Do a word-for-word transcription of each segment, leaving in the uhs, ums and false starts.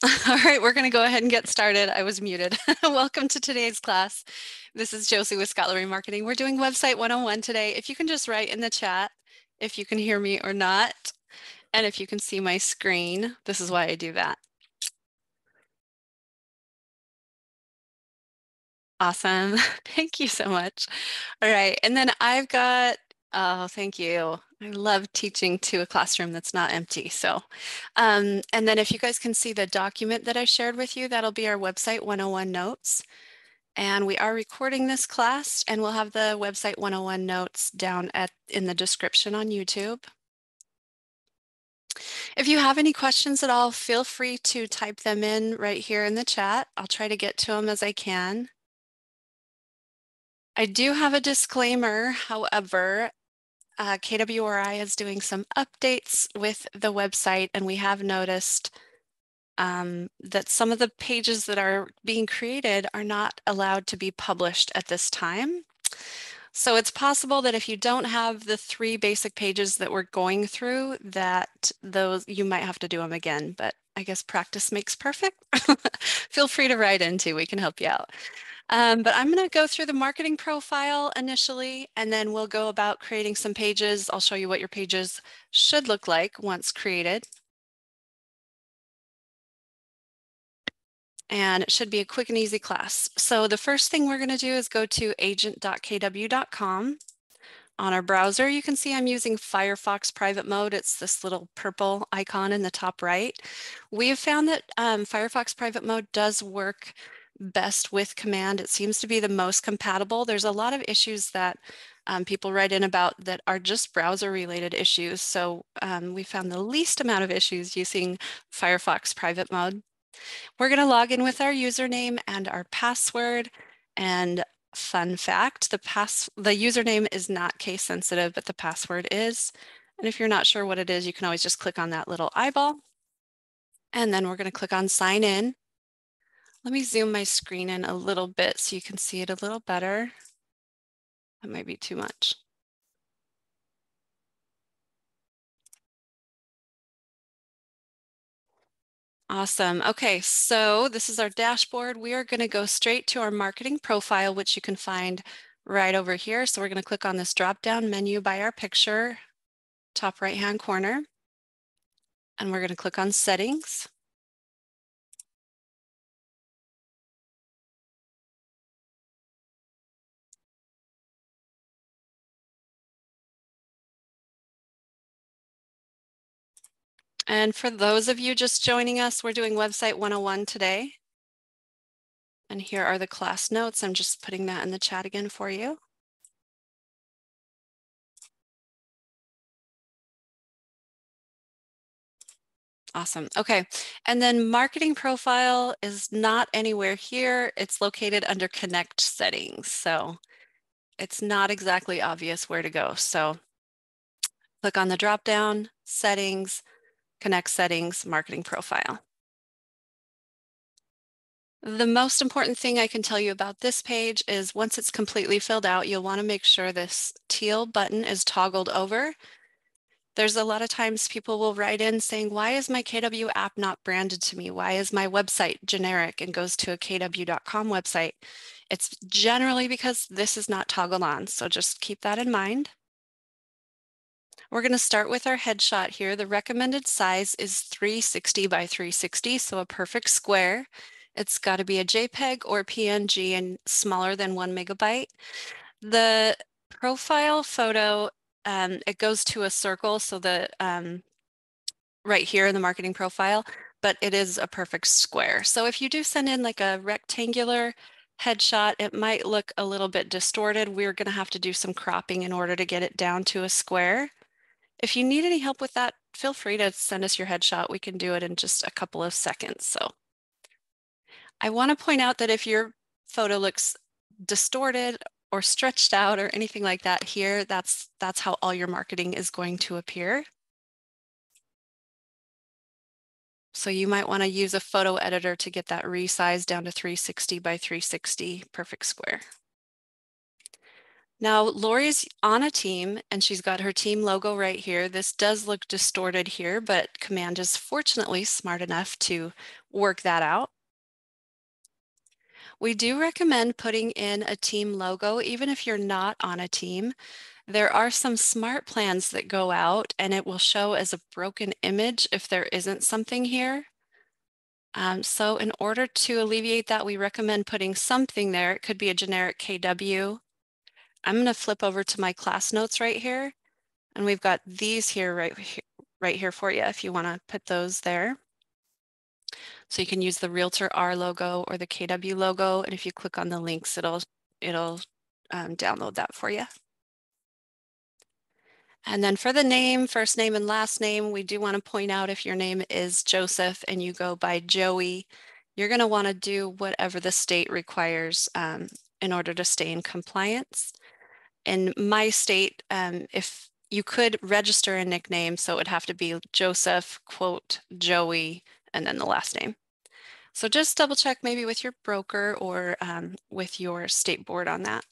All right, we're going to go ahead and get started. I was muted. Welcome to today's class. This is Josie with Scotlery Marketing. We're doing Website one oh one today. If you can just write in the chat if you can hear me or not, and if you can see my screen. This is why I do that. Awesome. Thank you so much. All right, and then I've got, oh, thank you. I love teaching to a classroom that's not empty. So, um, and then if you guys can see the document that I shared with you, that'll be our Website one oh one notes. And we are recording this class, and we'll have the Website one oh one notes down at in the description on YouTube. If you have any questions at all, feel free to type them in right here in the chat. I'll try to get to them as I can. I do have a disclaimer, however, uh, K W R I is doing some updates with the website, and we have noticed um, that some of the pages that are being created are not allowed to be published at this time. So it's possible that if you don't have the three basic pages that we're going through, that those you might have to do them again, but I guess practice makes perfect. Feel free to write in too, we can help you out. Um, but I'm going to go through the marketing profile initially, and then we'll go about creating some pages. I'll show you what your pages should look like once created. And it should be a quick and easy class. So the first thing we're going to do is go to agent dot k w dot com. On our browser, you can see I'm using Firefox private mode. It's this little purple icon in the top right. We have found that um, Firefox private mode does work best with command. It seems to be the most compatible. There's a lot of issues that um, people write in about that are just browser related issues. So um, we found the least amount of issues using Firefox private mode. We're going to log in with our username and our password. And fun fact, the pass the username is not case sensitive, but the password is. And if you're not sure what it is, you can always just click on that little eyeball. And then we're going to click on sign in. Let me zoom my screen in a little bit so you can see it a little better. That might be too much. Awesome. Okay, so this is our dashboard. We are going to go straight to our marketing profile, which you can find right over here. So we're going to click on this drop-down menu by our picture, top right-hand corner, and we're going to click on settings. And for those of you just joining us, we're doing Website one oh one today. And here are the class notes. I'm just putting that in the chat again for you. Awesome. Okay. And then marketing profile is not anywhere here. It's located under connect settings. So it's not exactly obvious where to go. So click on the drop down, settings, connect settings, marketing profile. The most important thing I can tell you about this page is once it's completely filled out, you'll want to make sure this teal button is toggled over. There's a lot of times people will write in saying, why is my K W app not branded to me? Why is my website generic and goes to a K W dot com website? It's generally because this is not toggled on. So just keep that in mind. We're going to start with our headshot here. The recommended size is three sixty by three sixty, so a perfect square. It's got to be a JPEG or P N G and smaller than one megabyte. The profile photo, um, it goes to a circle, so the um, right here in the marketing profile, but it is a perfect square. So if you do send in like a rectangular headshot, it might look a little bit distorted. We're going to have to do some cropping in order to get it down to a square. If you need any help with that, feel free to send us your headshot. We can do it in just a couple of seconds. So I want to point out that if your photo looks distorted or stretched out or anything like that here, that's that's how all your marketing is going to appear. So you might want to use a photo editor to get that resized down to three sixty by three sixty perfect square. Now, Lori's on a team and she's got her team logo right here. This does look distorted here, but Command is fortunately smart enough to work that out. We do recommend putting in a team logo, even if you're not on a team. There are some smart plans that go out and it will show as a broken image if there isn't something here. Um, so in order to alleviate that, we recommend putting something there. It could be a generic K W. I'm going to flip over to my class notes right here, and we've got these here right here, right here for you if you want to put those there. So you can use the Realtor R logo or the K W logo, and if you click on the links, it'll it'll um, download that for you. And then for the name, first name and last name, we do want to point out if your name is Joseph and you go by Joey, you're going to want to do whatever the state requires um, in order to stay in compliance. In my state, um, if you could register a nickname, so it would have to be Joseph, quote, Joey, and then the last name. So just double check maybe with your broker or um, with your state board on that.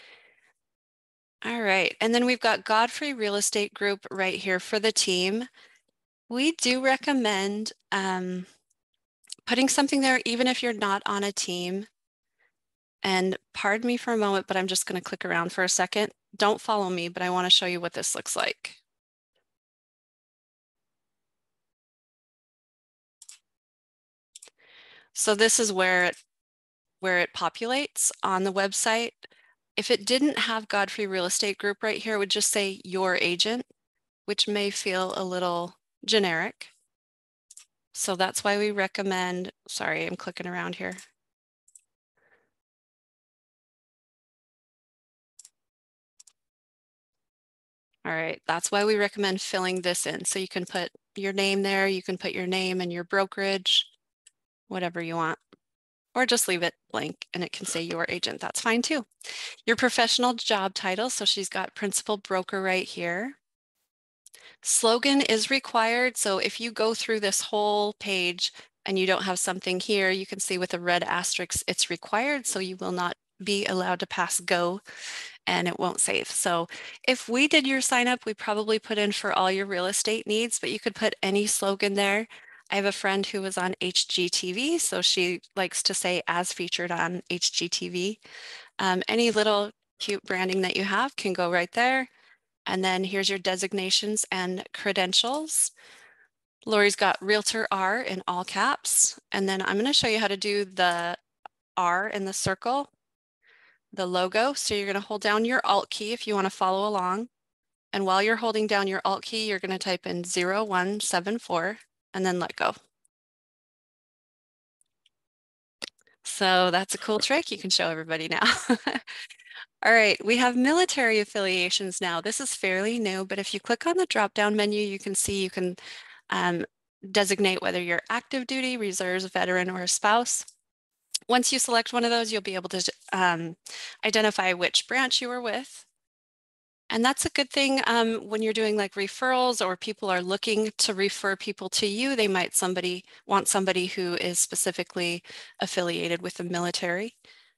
All right, and then we've got Godfrey Real Estate Group right here for the team. We do recommend um, putting something there even if you're not on a team. And pardon me for a moment, but I'm just going to click around for a second. Don't follow me, but I want to show you what this looks like. So this is where it, where it populates on the website. If it didn't have Godfrey Real Estate Group right here, it would just say your agent, which may feel a little generic. So that's why we recommend, sorry, I'm clicking around here. All right, that's why we recommend filling this in. So you can put your name there, you can put your name and your brokerage, whatever you want, or just leave it blank and it can say your agent. That's fine too. Your professional job title. So she's got principal broker right here. Slogan is required. So if you go through this whole page and you don't have something here, you can see with a red asterisk, it's required. So you will not be allowed to pass go and it won't save. So if we did your sign up, we probably put in for all your real estate needs, but you could put any slogan there. I have a friend who was on H G T V, so she likes to say as featured on H G T V. Um, any little cute branding that you have can go right there. And then here's your designations and credentials. Lori's got Realtor R in all caps. And then I'm going to show you how to do the R in the circle, the logo. So you're going to hold down your Alt key if you want to follow along. And while you're holding down your Alt key, you're going to type in zero one seven four and then let go. So that's a cool trick you can show everybody now. All right, we have military affiliations now. This is fairly new, but if you click on the drop-down menu, you can see you can um, designate whether you're active duty, reserves, veteran, or a spouse. Once you select one of those, you'll be able to um, identify which branch you were with. And that's a good thing um, when you're doing like referrals or people are looking to refer people to you. They might somebody want somebody who is specifically affiliated with the military.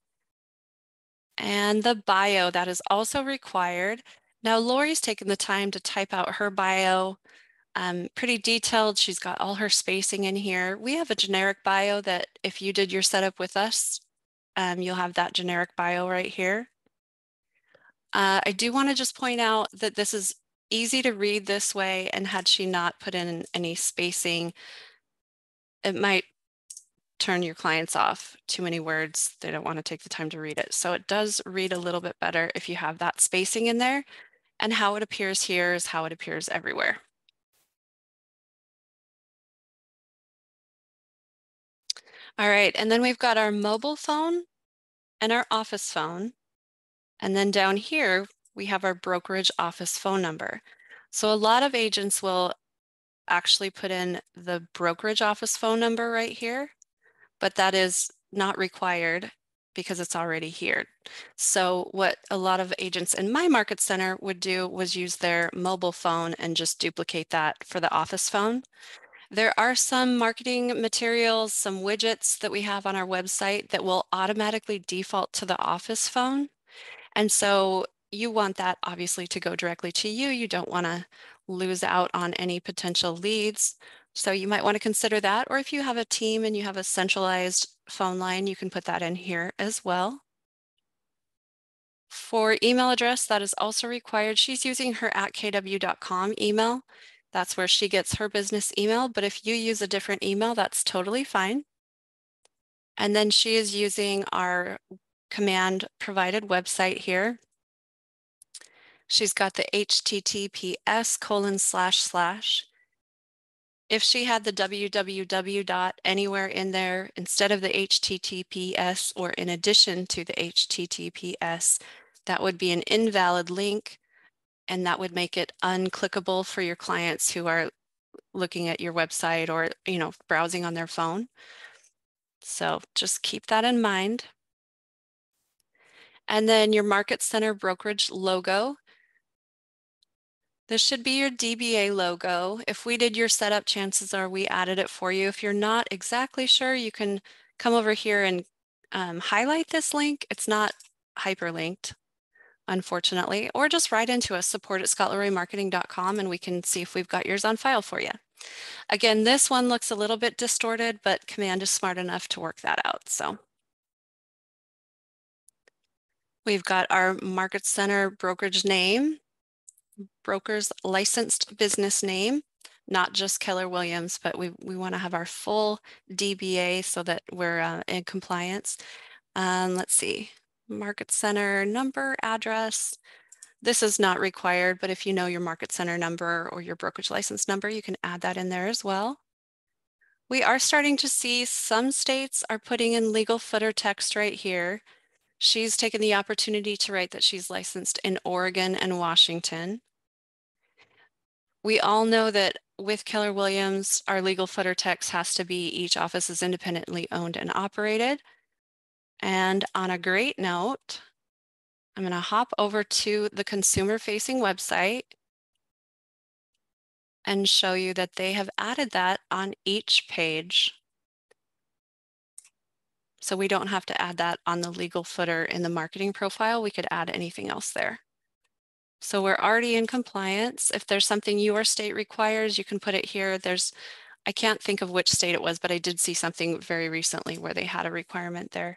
And the bio, that is also required. Now Lori's taken the time to type out her bio, um, pretty detailed. She's got all her spacing in here. We have a generic bio that if you did your setup with us, um, you'll have that generic bio right here. Uh, I do want to just point out that this is easy to read this way, and had she not put in any spacing, it might turn your clients off. Too many words, they don't want to take the time to read it. So it does read a little bit better if you have that spacing in there, and how it appears here is how it appears everywhere. All right, and then we've got our mobile phone and our office phone. And then down here, we have our brokerage office phone number. So a lot of agents will actually put in the brokerage office phone number right here, but that is not required because it's already here. So what a lot of agents in my market center would do was use their mobile phone and just duplicate that for the office phone. There are some marketing materials, some widgets that we have on our website that will automatically default to the office phone. And so you want that obviously to go directly to you. You don't want to lose out on any potential leads. So you might want to consider that. Or if you have a team and you have a centralized phone line, you can put that in here as well. For email address, that is also required. She's using her at k w dot com email. That's where she gets her business email. But if you use a different email, that's totally fine. And then she is using our command provided website here. She's got the H T T P S colon slash slash. If she had the www dot anywhere in there instead of the H T T P S or in addition to the H T T P S, that would be an invalid link, and that would make it unclickable for your clients who are looking at your website or, you know, browsing on their phone. So just keep that in mind. And then your Market Center brokerage logo. This should be your D B A logo. If we did your setup, chances are we added it for you. If you're not exactly sure, you can come over here and um, highlight this link. It's not hyperlinked, unfortunately, or just write into us, support at scott leroy marketing dot com, and we can see if we've got yours on file for you. Again, this one looks a little bit distorted, but Command is smart enough to work that out. So we've got our Market Center brokerage name, broker's licensed business name, not just Keller Williams, but we, we want to have our full D B A so that we're uh, in compliance. Um, let's see, Market Center number, address. This is not required, but if you know your Market Center number or your brokerage license number, you can add that in there as well. We are starting to see some states are putting in legal footer text right here. She's taken the opportunity to write that she's licensed in Oregon and Washington. We all know that with Keller Williams, our legal footer text has to be each office is independently owned and operated. And on a great note, I'm going to hop over to the consumer-facing website and show you that they have added that on each page. So we don't have to add that on the legal footer in the marketing profile. We could add anything else there. So we're already in compliance. If there's something your state requires, you can put it here. There's, I can't think of which state it was, but I did see something very recently where they had a requirement there.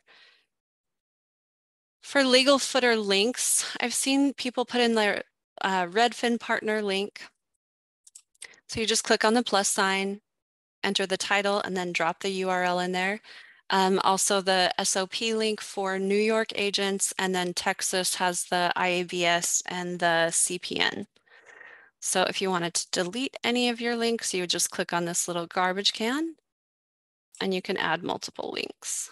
For legal footer links, I've seen people put in their uh, Redfin partner link. So you just click on the plus sign, enter the title, and then drop the U R L in there. Um, also the S O P link for New York agents, and then Texas has the I A B S and the C P N. So if you wanted to delete any of your links, you would just click on this little garbage can and you can add multiple links.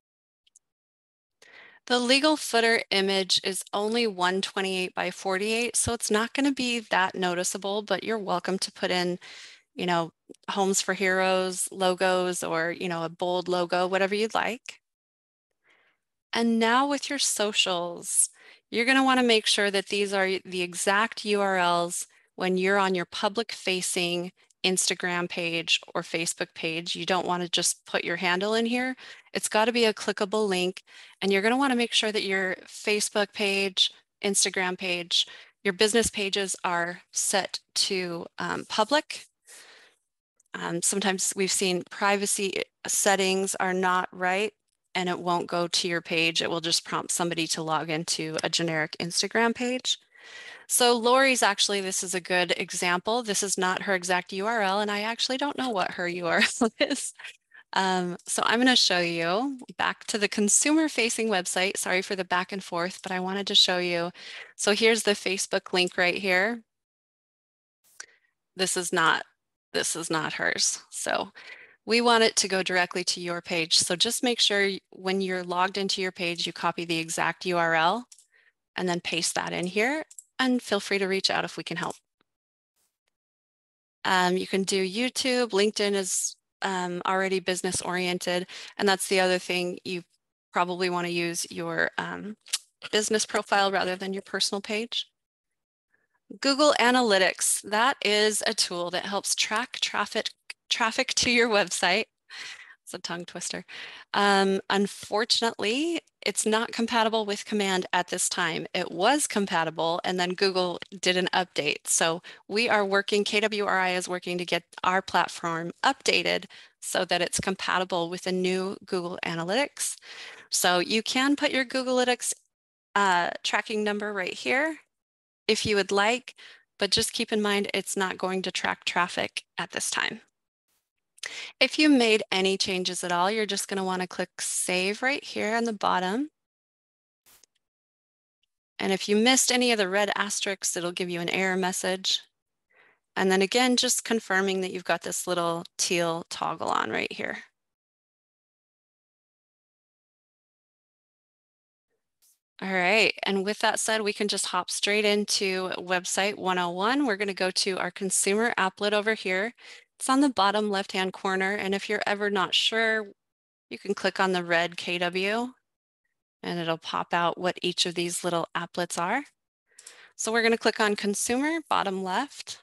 The legal footer image is only one twenty-eight by forty-eight, so it's not going to be that noticeable, but you're welcome to put in, you know, Homes for Heroes logos or, you know, a bold logo, whatever you'd like. And now with your socials, you're going to want to make sure that these are the exact U R Ls when you're on your public facing Instagram page or Facebook page. You don't want to just put your handle in here. It's got to be a clickable link, and you're going to want to make sure that your Facebook page, Instagram page, your business pages are set to um, public. Um, sometimes we've seen privacy settings are not right, and it won't go to your page. It will just prompt somebody to log into a generic Instagram page. So Lori's actually, this is a good example. This is not her exact U R L, and I actually don't know what her U R L is. Um, so I'm going to show you back to the consumer-facing website. Sorry for the back and forth, but I wanted to show you. So here's the Facebook link right here. This is not, this is not hers. So we want it to go directly to your page. So just make sure when you're logged into your page, you copy the exact U R L and then paste that in here, and feel free to reach out if we can help. Um, you can do YouTube. LinkedIn is um, already business oriented, and that's the other thing. You probably want to use your um, business profile rather than your personal page. Google Analytics, that is a tool that helps track traffic traffic to your website. It's a tongue twister. Um, unfortunately, it's not compatible with Command at this time. It was compatible, and then Google did an update. So we are working, K W R I is working to get our platform updated so that it's compatible with the new Google Analytics. So you can put your Google Analytics uh, tracking number right here if you would like, but just keep in mind it's not going to track traffic at this time. If you made any changes at all, you're just going to want to click Save right here on the bottom. And if you missed any of the red asterisks, it'll give you an error message. And then again, just confirming that you've got this little teal toggle on right here. All right, and with that said, we can just hop straight into website one oh one. We're going to go to our consumer applet over here. It's on the bottom left-hand corner, and if you're ever not sure, you can click on the red K W, and it'll pop out what each of these little applets are. So we're going to click on consumer, bottom left.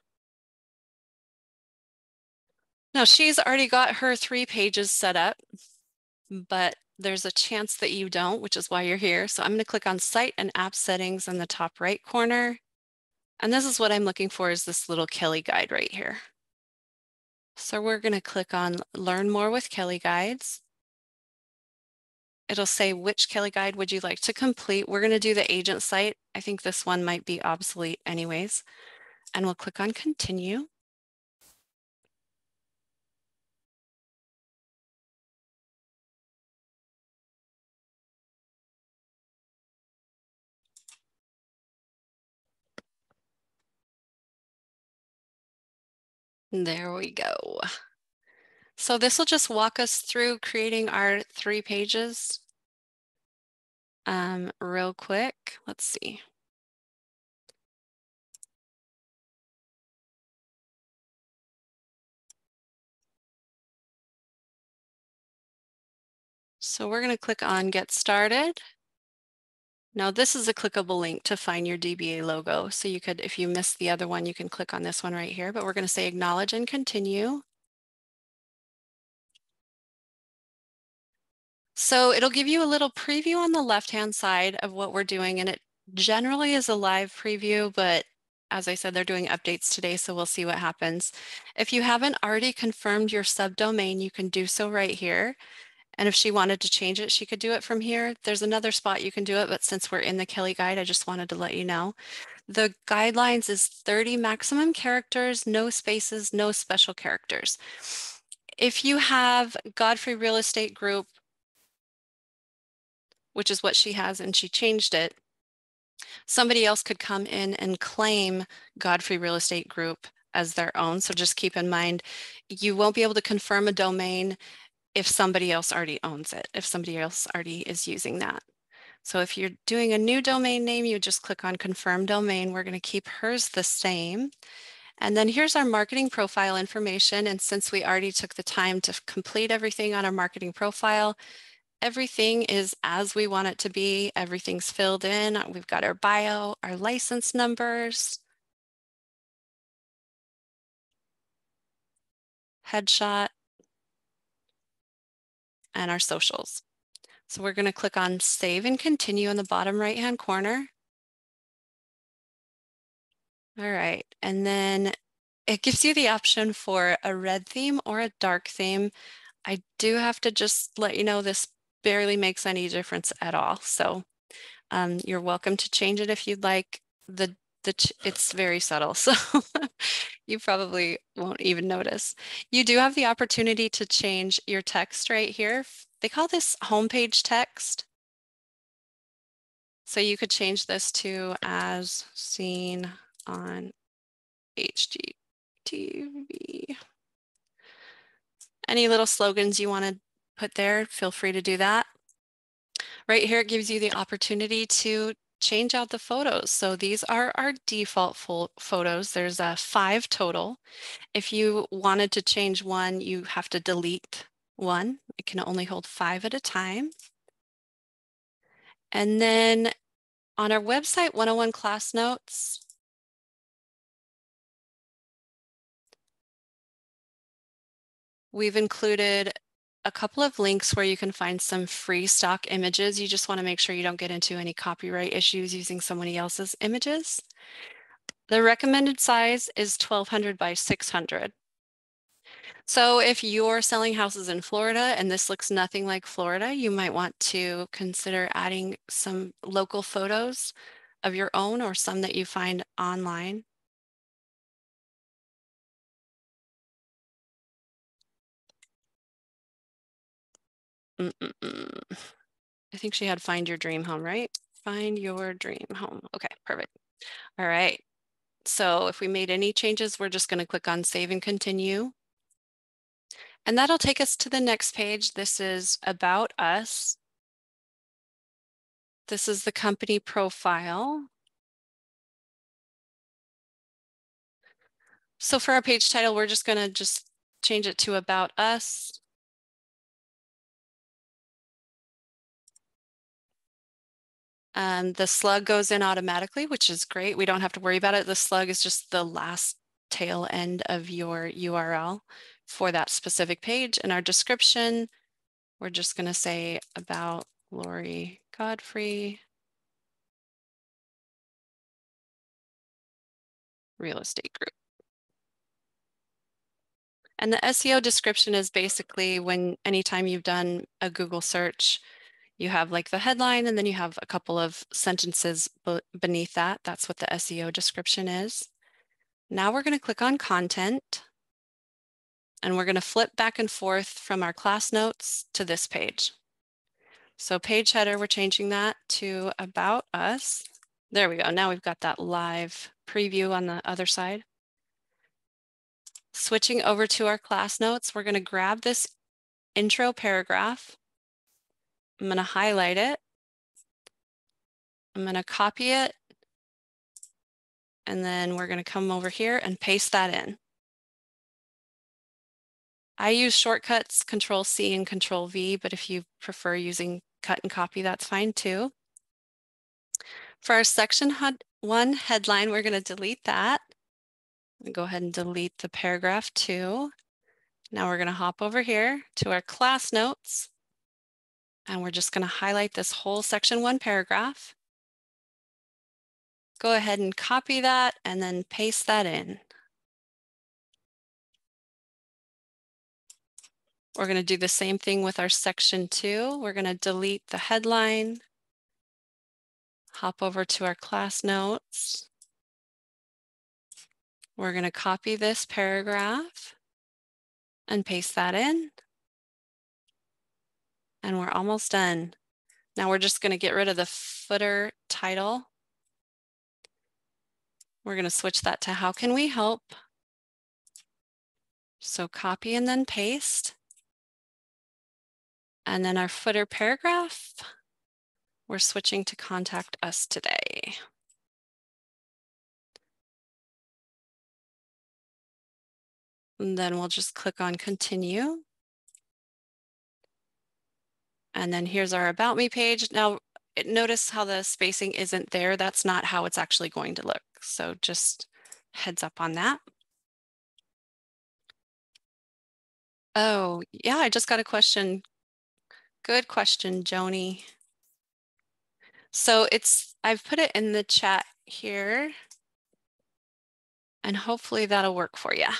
Now she's already got her three pages set up, but there's a chance that you don't, which is why you're here. So I'm going to click on Site and App Settings in the top right corner. And this is what I'm looking for, is this little Kelly Guide right here. So we're going to click on Learn More with Kelly Guides. It'll say, which Kelly Guide would you like to complete? We're going to do the agent site. I think this one might be obsolete anyways. And we'll click on Continue. There we go. So this will just walk us through creating our three pages um, real quick. Let's see. So we're going to click on Get Started. Now this is a clickable link to find your D B A logo. So you could, if you missed the other one, you can click on this one right here, but we're going to say Acknowledge and Continue. So it'll give you a little preview on the left-hand side of what we're doing, and it generally is a live preview, but as I said, they're doing updates today, so we'll see what happens. If you haven't already confirmed your subdomain, you can do so right here. And if she wanted to change it, she could do it from here. There's another spot you can do it, but since we're in the Kelly Guide, I just wanted to let you know. The guidelines is thirty maximum characters, no spaces, no special characters. If you have Godfrey Real Estate Group, which is what she has, and she changed it, somebody else could come in and claim Godfrey Real Estate Group as their own. So just keep in mind, you won't be able to confirm a domain if somebody else already owns it, if somebody else already is using that. So if you're doing a new domain name, you just click on Confirm Domain. We're going to keep hers the same. And then here's our marketing profile information. And since we already took the time to complete everything on our marketing profile, everything is as we want it to be. Everything's filled in. We've got our bio, our license numbers, headshot, and our socials. So we're going to click on Save and Continue in the bottom right-hand corner. All right, and then it gives you the option for a red theme or a dark theme. I do have to just let you know this barely makes any difference at all. So um, you're welcome to change it if you'd like. The, the it's very subtle, so you probably won't even notice. You do have the opportunity to change your text right here. They call this homepage text. So you could change this to as seen on H G T V. Any little slogans you want to put there, feel free to do that. Right here, it gives you the opportunity to change out the photos. So these are our default photos. There's a five total. If you wanted to change one, you have to delete one. It can only hold five at a time. And then on our website one oh one class notes, we've included a couple of links where you can find some free stock images. You just want to make sure you don't get into any copyright issues using somebody else's images. The recommended size is twelve hundred by six hundred. So if you're selling houses in Florida and this looks nothing like Florida, you might want to consider adding some local photos of your own or some that you find online. Mm-mm-mm. I think she had find your dream home, right? Find your dream home. Okay, perfect. All right. So if we made any changes, we're just going to click on save and continue. And that'll take us to the next page. This is about us. This is the company profile. So for our page title, we're just going to just change it to about us. And the slug goes in automatically, which is great. We don't have to worry about it. The slug is just the last tail end of your U R L for that specific page. And our description, we're just going to say about Lori Godfrey, Real Estate Group. And the S E O description is basically when anytime you've done a Google search, you have like the headline and then you have a couple of sentences beneath that. That's what the S E O description is. Now we're going to click on content and we're going to flip back and forth from our class notes to this page. So page header, we're changing that to about us. There we go. Now we've got that live preview on the other side. Switching over to our class notes, we're going to grab this intro paragraph. I'm going to highlight it. I'm going to copy it. And then we're going to come over here and paste that in. I use shortcuts, Control C and Control V, but if you prefer using cut and copy, that's fine too. For our section one headline, we're going to delete that. Go ahead and delete the paragraph too. Now we're going to hop over here to our class notes. And we're just going to highlight this whole section one paragraph. Go ahead and copy that and then paste that in. We're going to do the same thing with our section two. We're going to delete the headline, hop over to our class notes. We're going to copy this paragraph and paste that in. And we're almost done. Now we're just going to get rid of the footer title. We're going to switch that to how can we help? So copy and then paste. And then our footer paragraph, we're switching to contact us today. And then we'll just click on continue. And then here's our about me page. Now notice how the spacing isn't there. That's not how it's actually going to look. So just heads up on that. Oh, yeah, I just got a question. Good question, Joni. So it's, I've put it in the chat here and hopefully that'll work for you.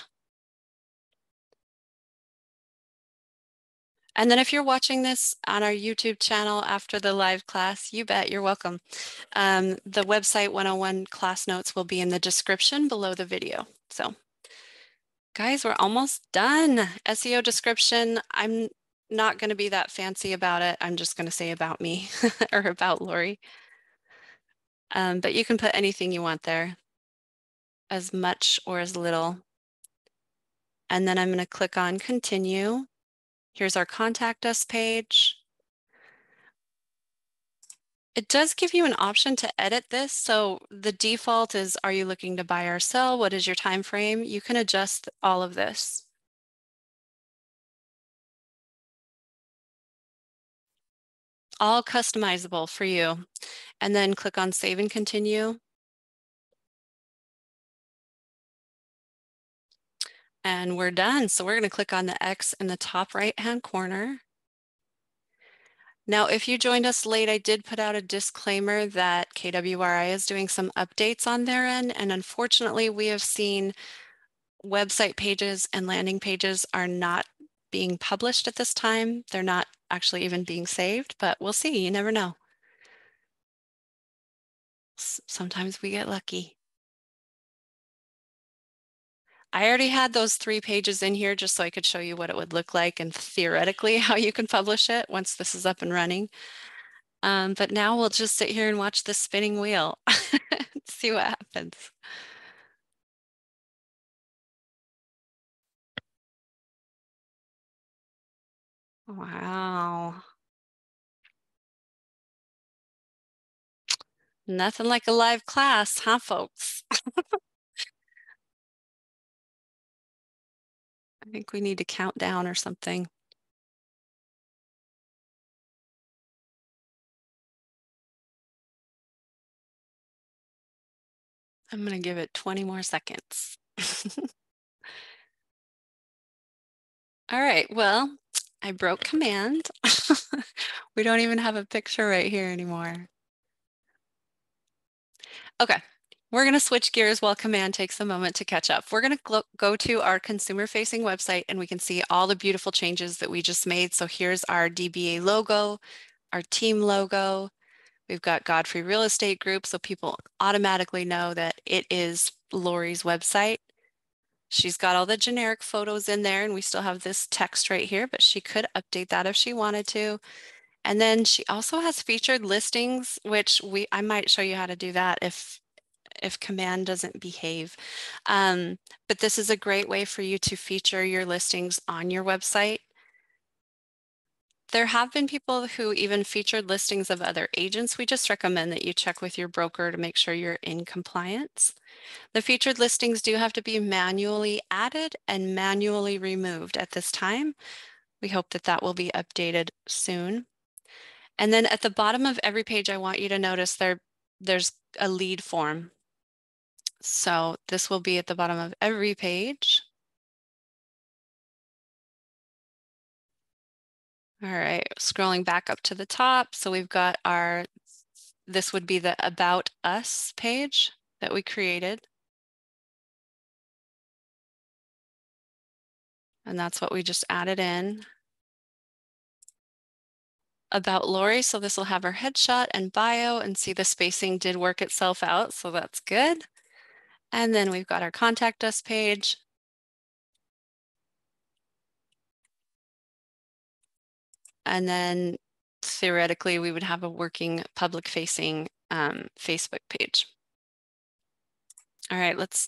And then if you're watching this on our YouTube channel after the live class, you bet, you're welcome. Um, the website one oh one class notes will be in the description below the video. So guys, we're almost done. S E O description, I'm not going to be that fancy about it. I'm just going to say about me or about Lori. Um, but you can put anything you want there, as much or as little. And then I'm going to click on continue. Here's our contact us page. It does give you an option to edit this. So the default is, are you looking to buy or sell? What is your time frame? You can adjust all of this. All customizable for you. And then click on save and continue. And we're done. So we're going to click on the X in the top right-hand corner. Now, if you joined us late, I did put out a disclaimer that K W R I is doing some updates on their end. And unfortunately, we have seen website pages and landing pages are not being published at this time. They're not actually even being saved, but we'll see. You never know. S- Sometimes we get lucky. I already had those three pages in here just so I could show you what it would look like and theoretically how you can publish it once this is up and running. Um, but now we'll just sit here and watch the spinning wheel, see what happens. Wow. Nothing like a live class, huh, folks? I think we need to count down or something. I'm going to give it twenty more seconds. All right, well, I broke command. We don't even have a picture right here anymore. Okay, we're going to switch gears while command takes a moment to catch up. We're going to go to our consumer-facing website and we can see all the beautiful changes that we just made. So here's our D B A logo, our team logo. We've got Godfrey Real Estate Group, so people automatically know that it is Lori's website. She's got all the generic photos in there, and we still have this text right here, but she could update that if she wanted to. And then she also has featured listings, which we I might show you how to do that if if command doesn't behave. Um, but this is a great way for you to feature your listings on your website. There have been people who even featured listings of other agents. We just recommend that you check with your broker to make sure you're in compliance. The featured listings do have to be manually added and manually removed at this time. We hope that that will be updated soon. And then at the bottom of every page, I want you to notice there, there's a lead form. So this will be at the bottom of every page. All right, scrolling back up to the top. So we've got our, this would be the About Us page that we created. And that's what we just added in. About Lori, so this will have her headshot and bio, and see the spacing did work itself out, so that's good. And then we've got our Contact Us page. And then theoretically, we would have a working public-facing um, Facebook page. All right, let's,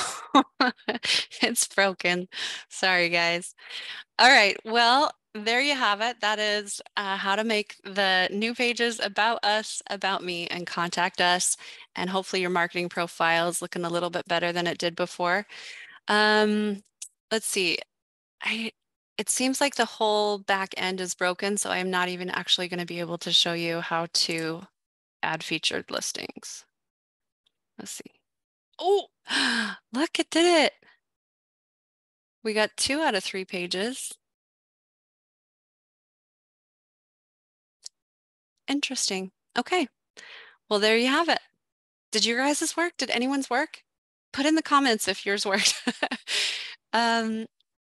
it's broken. Sorry, guys. All right, well, there you have it. That is uh, how to make the new pages about us, about me, and contact us. And hopefully your marketing profile is looking a little bit better than it did before. Um, let's see. I, it seems like the whole back end is broken, so I'm not even actually going to be able to show you how to add featured listings. Let's see. Oh, look, it did it. We got two out of three pages. Interesting. Okay. Well, there you have it. Did your guys' work? Did anyone's work? Put in the comments if yours worked. um,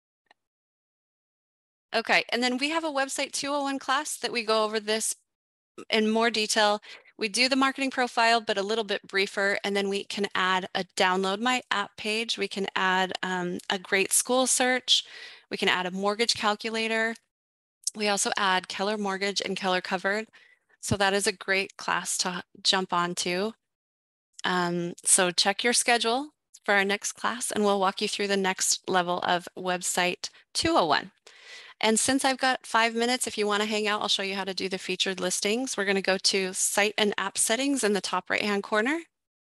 okay, and then we have a website two oh one class that we go over this in more detail. We do the marketing profile, but a little bit briefer, and then we can add a download my app page. We can add um, a great school search. We can add a mortgage calculator. We also add Keller Mortgage and Keller Covered. So that is a great class to jump onto. Um, so check your schedule for our next class and we'll walk you through the next level of website two oh one. And since I've got five minutes, if you want to hang out, I'll show you how to do the featured listings. We're going to go to Site and App Settings in the top right-hand corner.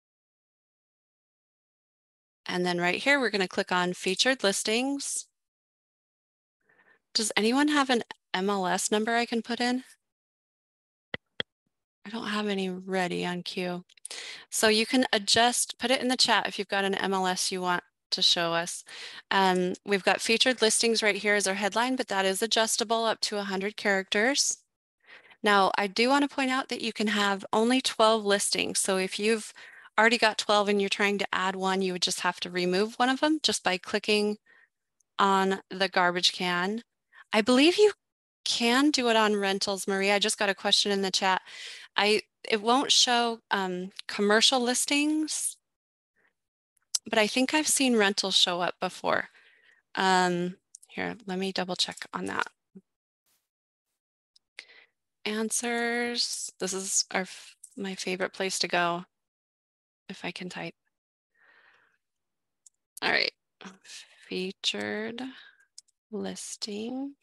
And then right here, we're going to click on Featured Listings. Does anyone have an M L S number I can put in? I don't have any ready on cue. So you can adjust, put it in the chat if you've got an M L S you want to show us. Um, we've got featured listings right here as our headline, but that is adjustable up to one hundred characters. Now, I do want to point out that you can have only twelve listings. So if you've already got twelve and you're trying to add one, you would just have to remove one of them just by clicking on the garbage can. I believe you can do it on rentals, Maria. I just got a question in the chat. I it won't show um, commercial listings, but I think I've seen rentals show up before. Um, here, let me double check on that. Answers. This is our my favorite place to go if I can type. All right, featured listing.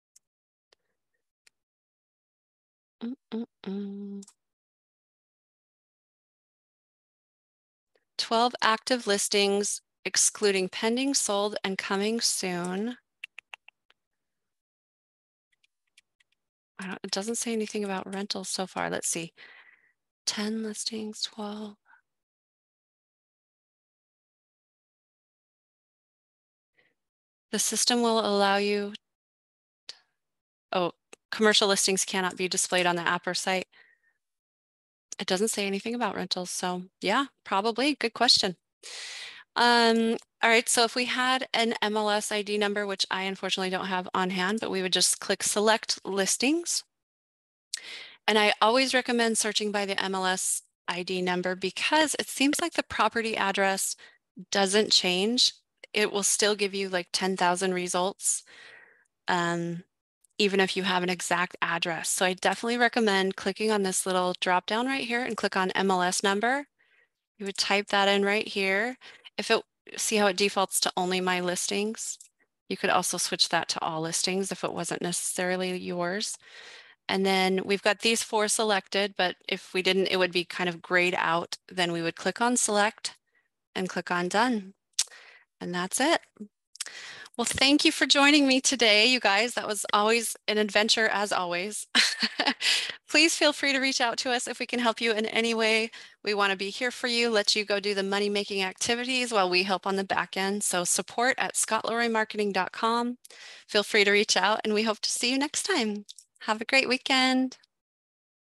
Mm -mm -mm. twelve active listings, excluding pending, sold, and coming soon. I don't, it doesn't say anything about rentals so far. Let's see. ten listings, twelve. The system will allow you, oh, commercial listings cannot be displayed on the app or site. It doesn't say anything about rentals. So yeah, probably. Good question. Um, all right, so if we had an M L S I D number, which I unfortunately don't have on hand, but we would just click select listings. And I always recommend searching by the M L S I D number because it seems like the property address doesn't change. It will still give you like ten thousand results, um, even if you have an exact address. So I definitely recommend clicking on this little drop down right here and click on M L S number. You would type that in right here. If it, see how it defaults to only my listings? You could also switch that to all listings if it wasn't necessarily yours. And then we've got these four selected, but if we didn't, it would be kind of grayed out. Then we would click on select and click on done. And that's it. Well, thank you for joining me today, you guys. That was always an adventure, as always. Please feel free to reach out to us if we can help you in any way. We want to be here for you, let you go do the money-making activities while we help on the back end. So support at scott leroy marketing dot com. Feel free to reach out, and we hope to see you next time. Have a great weekend.